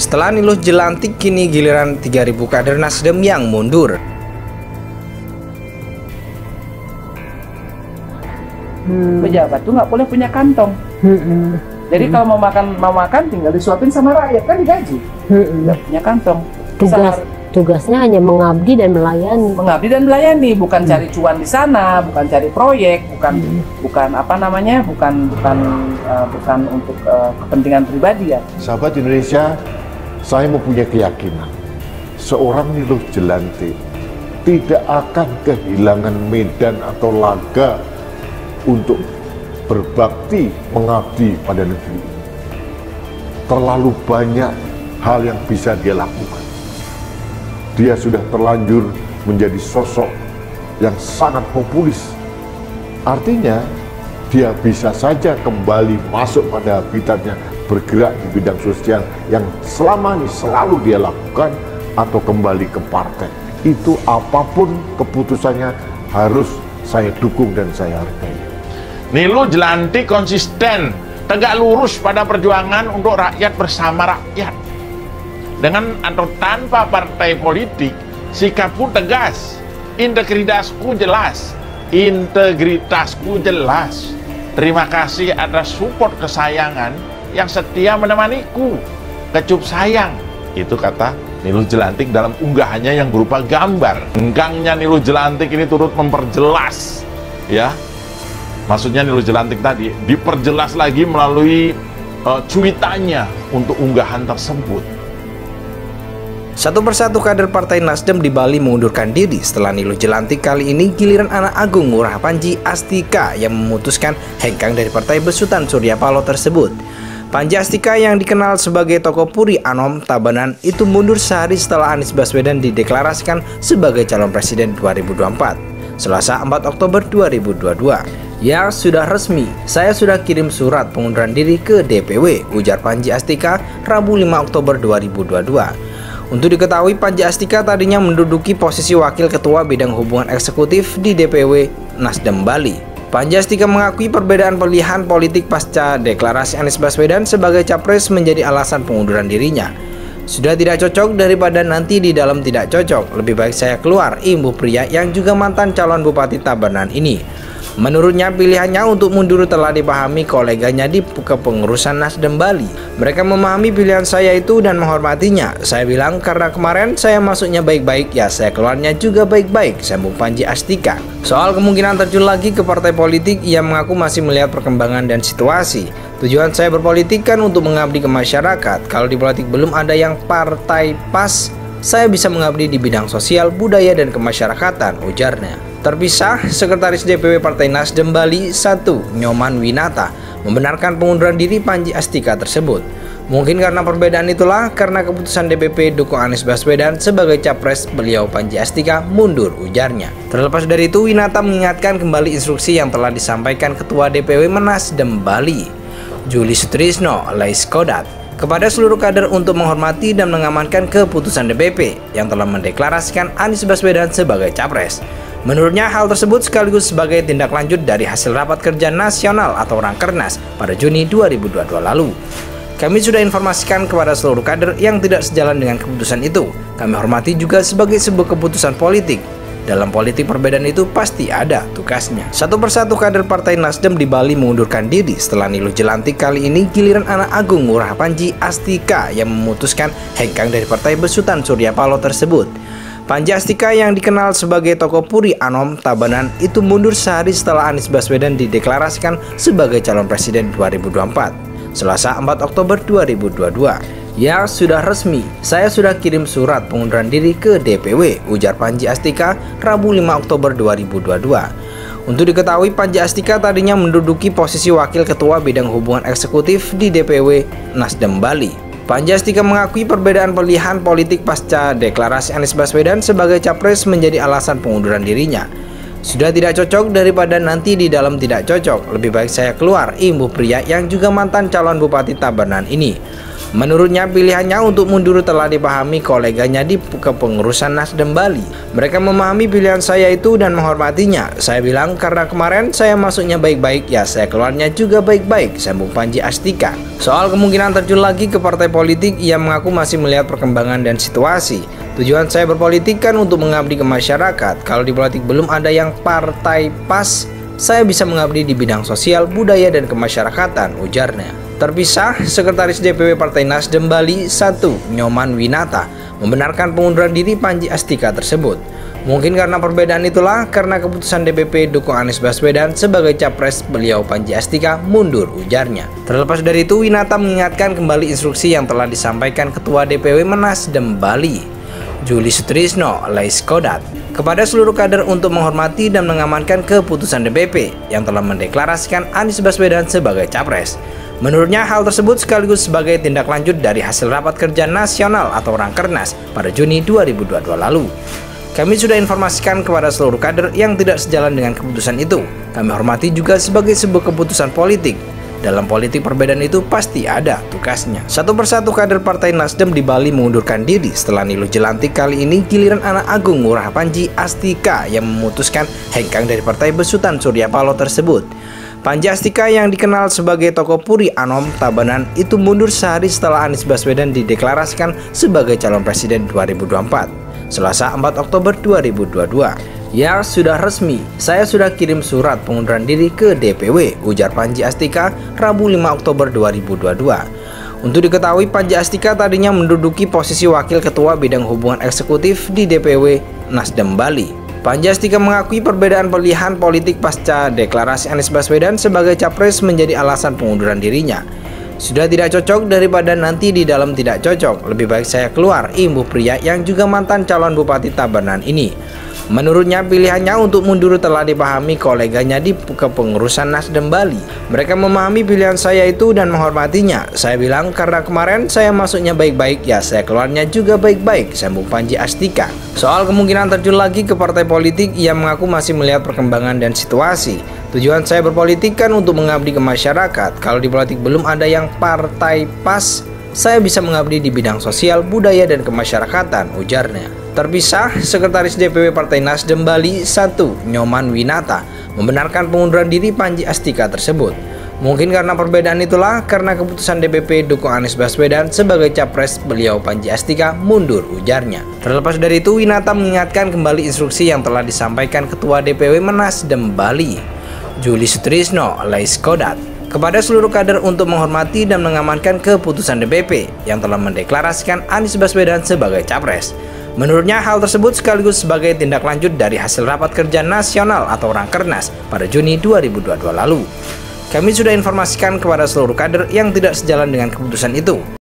Setelah Niluh jelantik, kini giliran 3.000 kader Nasdem yang mundur. Pejabat tuh nggak boleh punya kantong. Jadi kalau mau makan tinggal disuapin sama rakyat, kan digaji. Nggak punya kantong. Tugasnya hanya mengabdi dan melayani. Mengabdi dan melayani, bukan cari cuan di sana, bukan cari proyek, bukan apa namanya, bukan untuk kepentingan pribadi ya. Sahabat Indonesia, saya mempunyai keyakinan seorang Niluh Jelantik tidak akan kehilangan medan atau laga untuk berbakti mengabdi pada negeri. Terlalu banyak hal yang bisa dia lakukan. Dia sudah terlanjur menjadi sosok yang sangat populis. Artinya dia bisa saja kembali masuk pada habitatnya, bergerak di bidang sosial yang selama ini selalu dia lakukan, atau kembali ke partai. Itu apapun keputusannya harus saya dukung dan saya hargai. Niluh Jelantik konsisten, tegak lurus pada perjuangan untuk rakyat bersama rakyat. Dengan atau tanpa partai politik, sikapku tegas, integritasku jelas. Terima kasih atas support kesayangan yang setia menemaniku. Kecup sayang, itu kata Niluh Jelantik dalam unggahannya yang berupa gambar. Enggangnya Niluh Jelantik ini turut memperjelas, ya. Maksudnya Niluh Jelantik tadi diperjelas lagi melalui cuitannya untuk unggahan tersebut. Satu persatu kader Partai Nasdem di Bali mengundurkan diri setelah Niluh Jelantik. Kali ini giliran anak Agung Ngurah Panji Astika yang memutuskan hengkang dari Partai Besutan Surya Paloh tersebut. Panji Astika yang dikenal sebagai tokoh Puri Anom Tabanan itu mundur sehari setelah Anies Baswedan dideklarasikan sebagai calon presiden 2024, Selasa 4 Oktober 2022. Ya, sudah resmi, saya sudah kirim surat pengunduran diri ke DPW, ujar Panji Astika Rabu 5 Oktober 2022. Untuk diketahui, Panji Astika tadinya menduduki posisi Wakil Ketua Bidang Hubungan Eksekutif di DPW Nasdem Bali. Panji Astika mengakui perbedaan pilihan politik pasca deklarasi Anies Baswedan sebagai capres menjadi alasan pengunduran dirinya. Sudah tidak cocok daripada nanti di dalam tidak cocok, lebih baik saya keluar, imbuh pria yang juga mantan calon Bupati Tabanan ini. Menurutnya, pilihannya untuk mundur telah dipahami koleganya di kepengurusan Nasdem Bali. Mereka memahami pilihan saya itu dan menghormatinya. Saya bilang karena kemarin saya masuknya baik-baik, ya saya keluarnya juga baik-baik, sambung Panji Astika. Soal kemungkinan terjun lagi ke partai politik, ia mengaku masih melihat perkembangan dan situasi. Tujuan saya berpolitik kan untuk mengabdi ke masyarakat. Kalau di politik belum ada yang partai pas, saya bisa mengabdi di bidang sosial, budaya, dan kemasyarakatan, ujarnya. Terpisah, Sekretaris DPW Partai Nasdem Bali 1, Nyoman Winata, membenarkan pengunduran diri Panji Astika tersebut. Mungkin karena perbedaan itulah, karena keputusan DPP dukung Anies Baswedan sebagai capres, beliau Panji Astika mundur, ujarnya. Terlepas dari itu, Winata mengingatkan kembali instruksi yang telah disampaikan Ketua DPW Nasdem Bali, Juli Sutrisno Laiskodat, kepada seluruh kader untuk menghormati dan mengamankan keputusan DPP yang telah mendeklarasikan Anies Baswedan sebagai capres. Menurutnya, hal tersebut sekaligus sebagai tindak lanjut dari hasil rapat kerja nasional atau Rakernas pada Juni 2022 lalu. Kami sudah informasikan kepada seluruh kader yang tidak sejalan dengan keputusan itu. Kami hormati juga sebagai sebuah keputusan politik. Dalam politik perbedaan itu pasti ada tugasnya. Satu persatu kader Partai Nasdem di Bali mengundurkan diri setelah Niluh Jelantik. Kali ini giliran anak Agung Ngurah Panji Astika yang memutuskan hengkang dari Partai Besutan Surya Paloh tersebut. Panji Astika yang dikenal sebagai tokoh Puri Anom Tabanan itu mundur sehari setelah Anies Baswedan dideklarasikan sebagai calon presiden 2024, Selasa 4 Oktober 2022. Ya, sudah resmi, saya sudah kirim surat pengunduran diri ke DPW, ujar Panji Astika Rabu 5 Oktober 2022. Untuk diketahui, Panji Astika tadinya menduduki posisi Wakil Ketua Bidang Hubungan Eksekutif di DPW Nasdem Bali. Panji Astika mengakui perbedaan pilihan politik pasca deklarasi Anies Baswedan sebagai capres menjadi alasan pengunduran dirinya. Sudah tidak cocok daripada nanti di dalam tidak cocok, lebih baik saya keluar, imbuh pria yang juga mantan calon Bupati Tabanan ini. Menurutnya pilihannya untuk mundur telah dipahami koleganya di kepengurusan Nasdem Bali. Mereka memahami pilihan saya itu dan menghormatinya. Saya bilang karena kemarin saya masuknya baik-baik, ya saya keluarnya juga baik-baik, sambung Panji Astika. Soal kemungkinan terjun lagi ke partai politik, ia mengaku masih melihat perkembangan dan situasi. Tujuan saya berpolitik kan untuk mengabdi ke masyarakat. Kalau di politik belum ada yang partai pas, saya bisa mengabdi di bidang sosial, budaya, dan kemasyarakatan, ujarnya. Terpisah, Sekretaris DPW Partai Nasdem Bali 1, Nyoman Winata, membenarkan pengunduran diri Panji Astika tersebut. Mungkin karena perbedaan itulah, karena keputusan DPP dukung Anies Baswedan sebagai capres, beliau Panji Astika mundur, ujarnya. Terlepas dari itu, Winata mengingatkan kembali instruksi yang telah disampaikan Ketua DPW Nasdem Bali, Juli Sutrisno Laiskodat, kepada seluruh kader untuk menghormati dan mengamankan keputusan DPP yang telah mendeklarasikan Anies Baswedan sebagai capres. Menurutnya hal tersebut sekaligus sebagai tindak lanjut dari hasil rapat kerja nasional atau Rakernas pada Juni 2022 lalu. Kami sudah informasikan kepada seluruh kader yang tidak sejalan dengan keputusan itu. Kami hormati juga sebagai sebuah keputusan politik. Dalam politik perbedaan itu pasti ada tugasnya. Satu persatu kader Partai Nasdem di Bali mengundurkan diri setelah Niluh Jelantik. Kali ini giliran anak Agung Ngurah Panji Astika yang memutuskan hengkang dari Partai Besutan Surya Paloh tersebut. Panji Astika yang dikenal sebagai tokoh Puri Anom Tabanan itu mundur sehari setelah Anies Baswedan dideklarasikan sebagai calon presiden 2024, Selasa 4 Oktober 2022. Ya, sudah resmi, saya sudah kirim surat pengunduran diri ke DPW, ujar Panji Astika Rabu 5 Oktober 2022. Untuk diketahui, Panji Astika tadinya menduduki posisi Wakil Ketua Bidang Hubungan Eksekutif di DPW Nasdem Bali. Panji Astika mengakui perbedaan pilihan politik pasca deklarasi Anies Baswedan sebagai capres menjadi alasan pengunduran dirinya. Sudah tidak cocok daripada nanti di dalam tidak cocok, lebih baik saya keluar, imbuh pria yang juga mantan calon Bupati Tabanan ini. Menurutnya pilihannya untuk mundur telah dipahami koleganya di kepengurusan Nasdem Bali. Mereka memahami pilihan saya itu dan menghormatinya. Saya bilang karena kemarin saya masuknya baik-baik, ya saya keluarnya juga baik-baik, sambung Panji Astika. Soal kemungkinan terjun lagi ke partai politik, ia mengaku masih melihat perkembangan dan situasi. Tujuan saya berpolitik kan untuk mengabdi ke masyarakat. Kalau di politik belum ada yang partai pas, saya bisa mengabdi di bidang sosial, budaya, dan kemasyarakatan, ujarnya. Terpisah, Sekretaris DPW Partai Nasdem Bali 1, Nyoman Winata, membenarkan pengunduran diri Panji Astika tersebut. Mungkin karena perbedaan itulah, karena keputusan DPP dukung Anies Baswedan sebagai capres, beliau Panji Astika mundur, ujarnya. Terlepas dari itu, Winata mengingatkan kembali instruksi yang telah disampaikan Ketua DPW Nasdem Bali, Juli Sutrisno Laiskodat, kepada seluruh kader untuk menghormati dan mengamankan keputusan DPP yang telah mendeklarasikan Anies Baswedan sebagai capres. Menurutnya hal tersebut sekaligus sebagai tindak lanjut dari hasil rapat kerja nasional atau Rakernas pada Juni 2022 lalu. Kami sudah informasikan kepada seluruh kader yang tidak sejalan dengan keputusan itu.